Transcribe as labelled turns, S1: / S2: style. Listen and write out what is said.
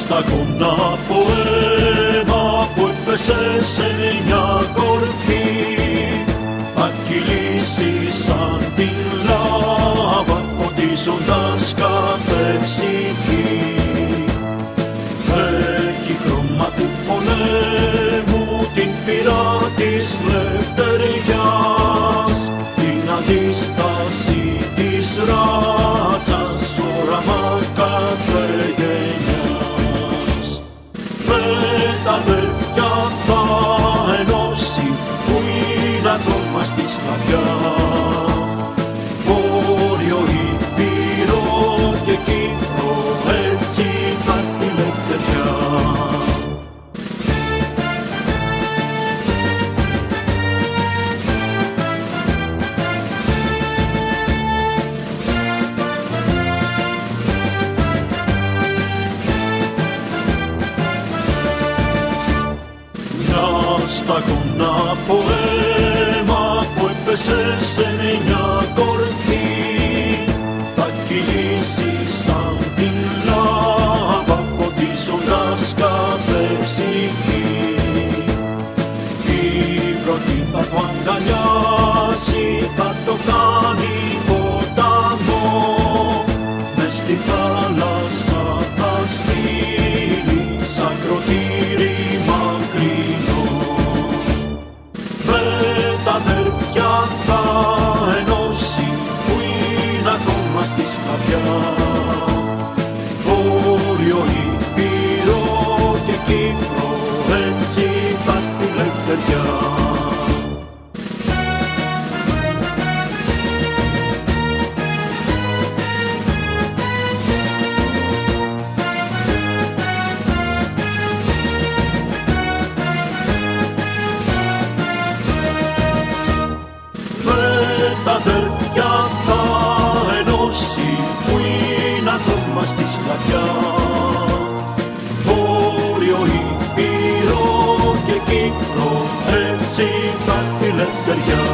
S1: σταγόνα ποέμα που έπεσε σε μια κορφή, θα κυλήσει σαν την λάβα, φωτίζοντας κάθε ψυχή. Έχει χρώμα του πολέμου την πυρά της λευτεριάς, την αντίσταση της ράτσας, όραμα κάθε γενιάς. Με τα αδέρφια θα ενώσει που είναι ακόμα στη σκλαβιά, Βόρειο Ήπειρο και Κύπρο, έτσι θα έρθει η λευτεριά. Σταγόνα ποέμα που έπεσε σε μια κορφή, θα κυλήσει σαν την λάβα, φωτίζοντας κάθε ψυχή. Η βροχή θα το αγκαλιάσει, θα το κάνει ποταμό, μες στη θάλασσα θα στείλει σαν κροτήρι μακρινό. Τα αδέρφια θα ενώσει που είναι ακόμα στη σκλαβιά, Βόρειο Ήπειρο και Κύπρο, έτσι θα έρθει η λευτεριά. Τα αδέρφια θα ενώσει που είναι ακόμα στη σκλαβιά, Βόρειο Ήπειρο και Κύπρο, έτσι θα έρθει η λευτεριά.